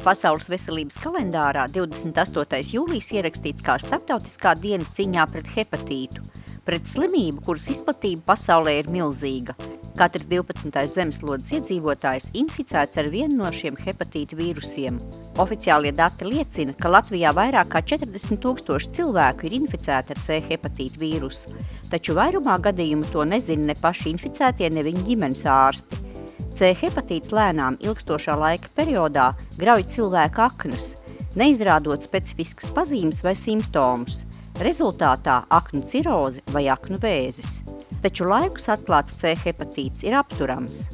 Pasaules veselības kalendārā 28. jūlijs ierakstīts kā starptautiskā diena cīņā pret hepatītu, pret slimību, kuras izplatība pasaulē ir milzīga. Katrs 12. zemeslodes iedzīvotājs inficēts ar vienu no šiem hepatīta vīrusiem. Oficiālie dati liecina, ka Latvijā vairāk kā 40,000 cilvēku ir inficēti ar C hepatīta vīrusu, taču vairumā gadījumu to nezina ne paši inficētie, ne viņu ģimenes ārsti. C hepatīts lēnām ilgstošā laika periodā grauj cilvēku aknas, neizrādot specifiskas pazīmes vai simptomus. Rezultātā aknu ciroze vai aknu vēzis. Taču laikus atklāts C hepatīts ir apturams.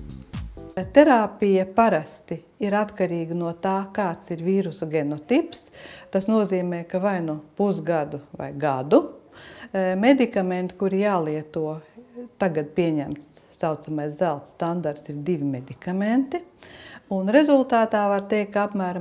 Terapija parasti ir atkarīga no tā, kāds ir vīrusa genotips. Tas nozīmē, ka vai nu pusgadu vai gadu. Medikamenti, kuri jālieto, tagad pieņemts saucamais zelta standarts, ir 2 medikamenti. Un rezultātā var teikt, ka apmēram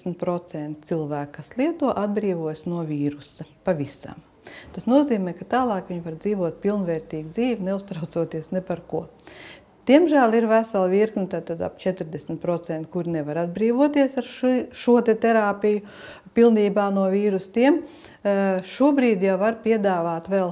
60% cilvēku, kas lieto, atbrīvojas no vīrusa pavisam. Tas nozīmē, ka tālāk viņi var dzīvot pilnvērtīgu dzīvi, neuztraucoties ne par ko. Diemžēl ir vesela virkne, tad ap 40%, kuri nevar atbrīvoties ar šo terapiju pilnībā no vīrustiem. Šobrīd jau var piedāvāt vēl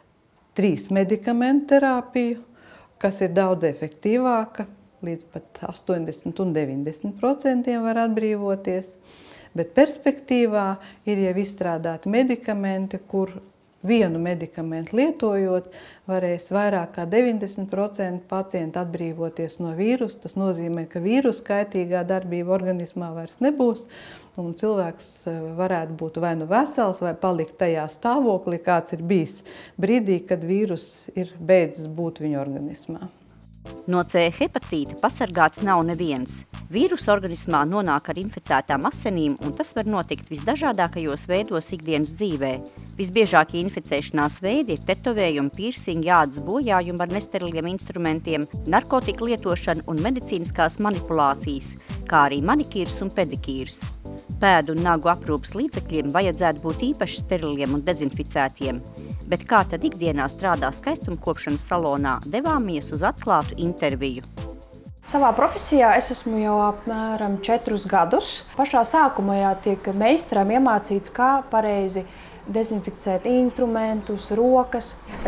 3 medikamentu terapiju, kas ir daudz efektīvāka, līdz pat 80 un 90% var atbrīvoties. Bet perspektīvā ir jau izstrādāti medikamenti, kur vienu medikamentu lietojot, varēs vairāk kā 90% pacientu atbrīvoties no vīrusa. Tas nozīmē, ka vīrusa kaitīgā darbība organismā vairs nebūs, un cilvēks varētu būt vai nu vesels, vai palikt tajā stāvoklī, kāds ir bijis brīdī, kad vīrus ir beidzis būt viņa organismā. No C hepatīta pasargāts nav neviens. Vīrusu organismā nonāk ar inficētām asinīm, un tas var notikt visdažādākajos veidos ikdienas dzīvē. Visbiežākie inficēšanās veidi ir tetovējumi, piercingi, ādas bojājumi ar nesteriliem instrumentiem, narkotika lietošana un medicīniskās manipulācijas, kā arī manikīrs un pedikīrs. Pēdu un nagu aprūpes līdzekļiem vajadzētu būt īpaši steriliem un dezinficētiem. Bet kā tad ikdienā strādā skaistumkopšanas salonā, devāmies uz atklātu interviju. Savā profesijā es esmu jau apmēram 4 gadus. Pašā sākumā tiek meistaram iemācīts, kā pareizi dezinficēt instrumentus, rokas.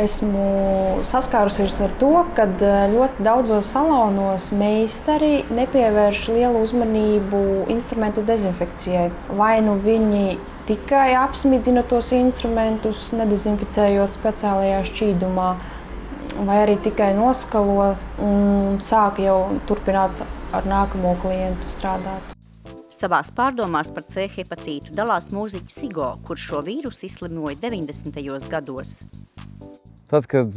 Esmu saskārusies ar to, ka ļoti daudzos salonos meistari nepievērš lielu uzmanību instrumentu dezinfekcijai. Vai nu viņi tikai apsmidzina tos instrumentus, nedezinficējot speciālajā šķīdumā, vai arī tikai noskalo un sāk jau turpināt ar nākamo klientu strādāt. Savās pārdomās par C hepatītu dalās mūziķis Igo, kurš šo vīrusu izslimoja 90. gados. Tad, kad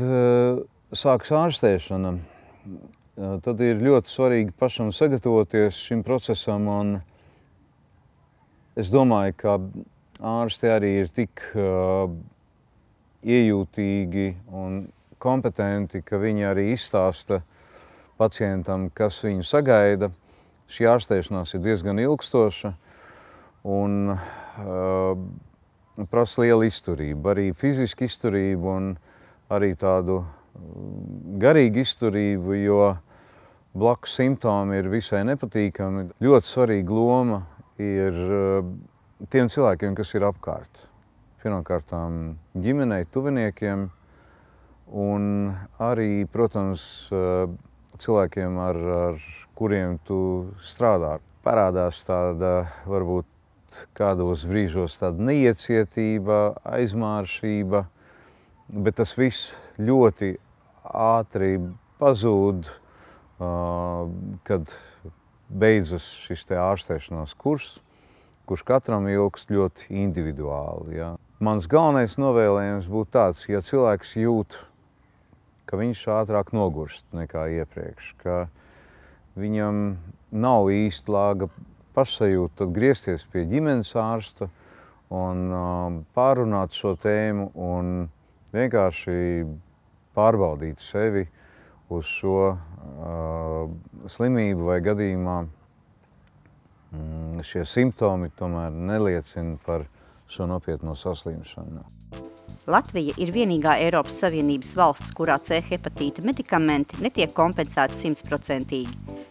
sākas ārstēšana, tad ir ļoti svarīgi pašam sagatavoties šim procesam, un es domāju, ka ārsti arī ir tik iejūtīgi un kompetenti, ka viņi arī izstāsta pacientam, kas viņu sagaida. Šī ārstēšanās ir diezgan ilgstoša un prasa lielu izturību, arī fizisku izturību un arī tādu garīgu izturību, jo blakus simptomi ir visai nepatīkami. Ļoti svarīga loma ir tiem cilvēkiem, kas ir apkārt. Pirmkārtām ģimenei, tuviniekiem un arī, protams, cilvēkiem, ar kuriem tu strādā. Parādās tāda, varbūt kādos brīžos tāda neiecietība, aizmāršība, bet tas viss ļoti ātri pazūd, kad beidzas šis te ārstēšanās kurs, kurš katram ilgst ļoti individuāli. Ja. Mans galvenais novēlējums būtu tāds, ja cilvēks jūt, ka viņš ātrāk nogurst nekā iepriekš, ka viņam nav īsti lāga pašsajūta, tad griezties pie ģimenes ārsta un pārunāt šo tēmu un vienkārši pārbaudīt sevi uz šo slimību vai gadījumā. Šie simptomi tomēr neliecina par šo nopietno saslimšanu. Latvija ir vienīgā Eiropas Savienības valsts, kurā C hepatīta medikamenti netiek kompensēti 100%.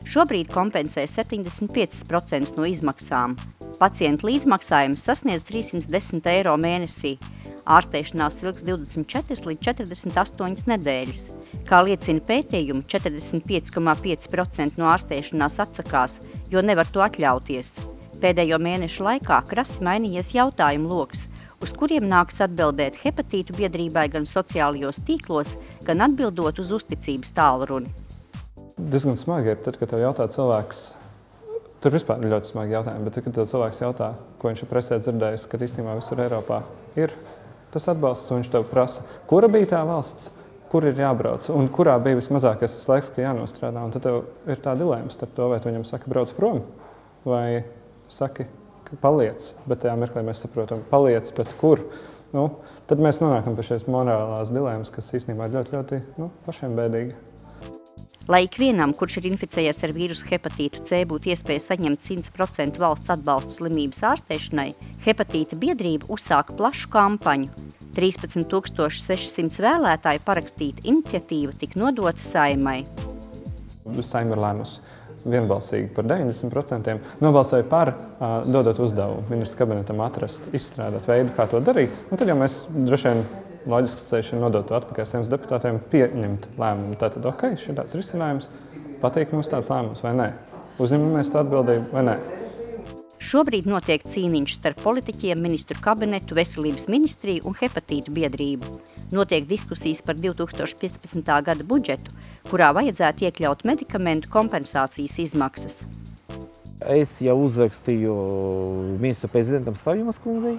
Šobrīd kompensē 75% no izmaksām. Pacienta līdzmaksājums sasniedz 310 eiro mēnesī. Ārstēšanās ilgs 24 līdz 48 nedēļas. Kā liecina pētījumi, 45,5% no ārstēšanās atsakās, jo nevar to atļauties. Pēdējo mēnešu laikā krasi mainījies jautājumu loks, uz kuriem nāks atbildēt hepatītu biedrībai gan sociālajos tīklos, gan atbildot uz uzticības tālruni. Diezgan smagi ir, tad, kad tev jautā cilvēks, tur vispār ir ļoti smagi jautājumi, bet tad, kad tev cilvēks jautā, ko viņš ir presē dzirdējis, kad īstenībā visur Eiropā ir tas atbalsts, un viņš tev prasa, kura bija tā valsts, kur ir jābrauc, un kurā bija vismazākais tas laiks, ka jānostrādā. Un tad tev ir tā dilēma starp to, vai tu viņam saki, brauc prom, vai saki, ka paliec. Bet tajā mirklī mēs saprotam, paliec, bet kur? Tad mēs nonākam pie šīs morālās dilēmas, kas īstenībā ir ļoti pašiem bēdīgi. Lai ikvienam, kurš ir inficējies ar vīrusu hepatītu C, būtu iespēja saņemt 100% valsts atbalstu slimības ārstēšanai, hepatīta biedrība uzsāka plašu kampaņu. 13,600 vēlētāju parakstīta iniciatīva tika nodota Saeimai. Saeima ir lēmusi vienbalsīgi par 90%. Nobalsoja par, dodot uzdevumu ministrs kabinetam atrast, izstrādāt veidu, kā to darīt. Un tad jau mēs droši vien loģisks ceļš ir nodot to atpakaļ Saeimas deputātiem, pieņemt lēmumu. Tātad, šī tāds risinājums, patīk mums tāds lēmums vai nē? Uzņemamies to atbildību vai nē? Šobrīd notiek cīniņš starp politiķiem, ministru kabinetu, veselības ministriju un hepatītu biedrību. Notiek diskusijas par 2015. gada budžetu, kurā vajadzētu iekļaut medikamentu kompensācijas izmaksas. Es jau uzrakstīju ministru prezidentam Slavjumas kundzei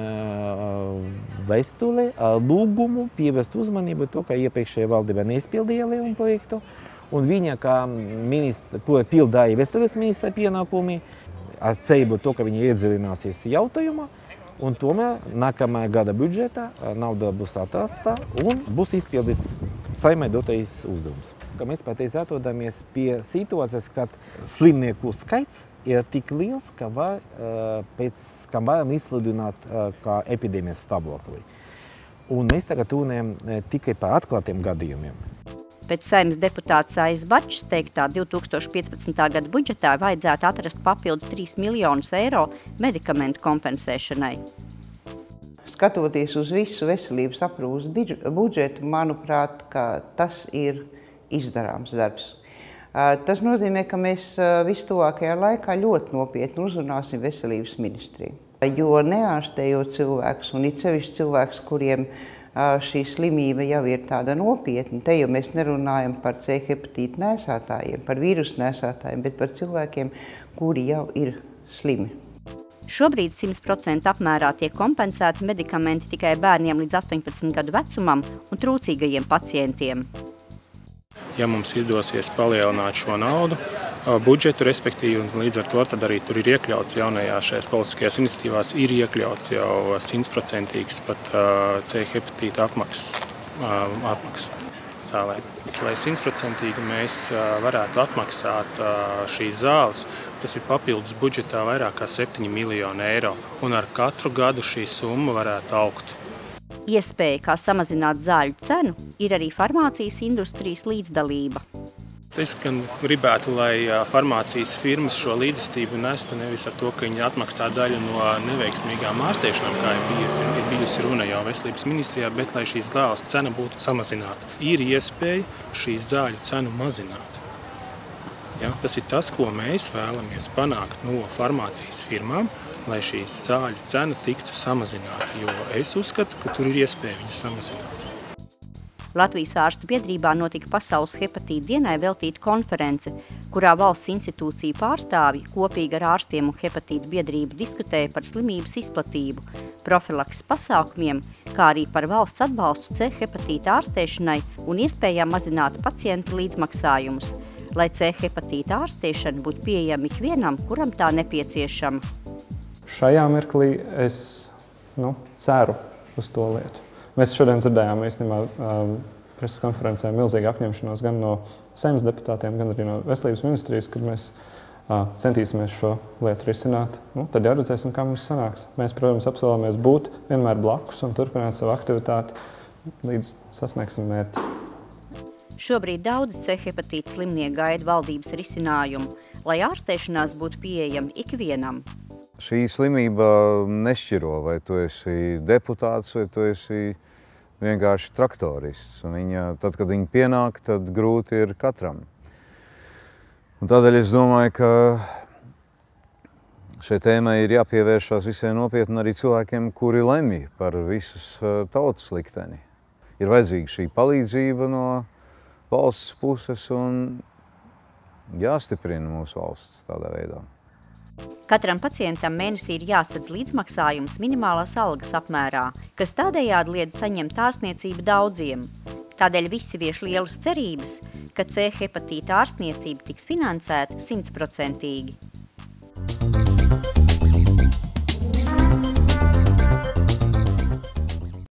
vēstuli lūgumu pievērst uzmanību to, ka iepriekšējā valdība neizpildīja Leona projektu, un viņa, kā ministra, kura pildīja veselības ministra pienākumi, ar cerību to, ka viņa iedziļināsies jautājumā, un tomēr nākamā gada budžetā nauda būs atrasta un būs izpildīts Saeimai dotais uzdevums. Mēs patreiz atrodamies pie situācijas, kad slimnieku skaits ir tik liels, ka varam izsludināt kā epidēmijas stāvokli. Un mēs tagad runājam tikai par atklātiem gadījumiem. Pēc Saeimas deputāts Aijas Bačs teiktā 2015. gada budžetā vajadzētu atrast papildu 3 miljonus eiro medikamentu kompensēšanai. Skatoties uz visu veselības aprūpes budžetu, manuprāt, ka tas ir izdarāms darbs. Tas nozīmē, ka mēs vistuvākajā laikā ļoti nopietni uzrunāsim veselības ministriju. Jo neārstējot cilvēkus, un it sevišķi cilvēkus, kuriem šī slimība jau ir tāda nopietna, te jau mēs nerunājam par C hepatītu nēsātājiem, par vīrusu nēsātājiem, bet par cilvēkiem, kuri jau ir slimi. Šobrīd 100% apmērā tiek kompensēti medikamenti tikai bērniem līdz 18 gadu vecumam un trūcīgajiem pacientiem. Ja mums izdosies palielināt šo naudu, budžetu, respektīvi, un līdz ar to tad arī tur ir iekļauts jaunajās šajās politiskajās iniciatīvās, ir iekļauts jau 100% pat C hepatīta apmaksas zālē. Lai 100% mēs varētu atmaksāt šīs zāles, tas ir papildus budžetā vairāk kā 7 miljoni eiro, un ar katru gadu šī summa varētu augt. Iespēja, kā samazināt zāļu cenu, ir arī farmācijas industrijas līdzdalība. Es gan gribētu, lai farmācijas firmas šo līdzestību nestu nevis ar to, ka viņi atmaksā daļu no neveiksmīgām ārstēšanām, kā ir bijusi runa jau veselības ministrijā, bet lai šīs zāles cena būtu samazināta. Ir iespēja šīs zāļu cenu mazināt. Ja, tas ir tas, ko mēs vēlamies panākt no farmācijas firmām, lai šīs zāļu cena tiktu samazināta, jo es uzskatu, ka tur ir iespēja viņu samazināt. Latvijas ārstu biedrībā notika Pasaules hepatīta dienai veltīta konference, kurā valsts institūciju pārstāvji kopīgi ar ārstiem un hepatīta biedrību diskutēja par slimības izplatību, profilakses pasākumiem, kā arī par valsts atbalstu C hepatīta ārstēšanai un iespējām mazināt pacientu līdzmaksājumus, lai C hepatīta ārstēšana būtu pieejama ikvienam, kuram tā nepieciešama. Šajā mirklī es ceru uz to lietu. Mēs šodien dzirdējām īstenībā preses konferencē milzīgu apņemšanos gan no Saeimas deputātiem, gan arī no veselības ministrijas, kad mēs centīsimies šo lietu risināt. Tad jau redzēsim, kā mums sanāks. Mēs, protams, apsolamies būt vienmēr blakus un turpināt savu aktivitāti, līdz sasniegsim mērķi. Šobrīd daudzi C hepatīta slimnieki gaida valdības risinājumu, lai ārstēšanās būtu pieejama ikvienam. Šī slimība nešķiro, vai tu esi deputāts, vai tu esi vienkārši traktorists. Tad, kad viņa pienāk, tad grūti ir katram. Un tādēļ es domāju, ka šai tēmai ir jāpievēršās visai nopietni arī cilvēkiem, kuri lemj par visas tautas likteni. Ir vajadzīga šī palīdzība no valsts puses un jāstiprina mūsu valsts tādā veidā. Katram pacientam mēnesī ir jāsadz līdzmaksājums minimālās algas apmērā, kas tādējādi liedz saņemt ārstniecību daudziem. Tādēļ visi vieš lielas cerības, ka C hepatīta ārstniecība tiks finansēta 100%.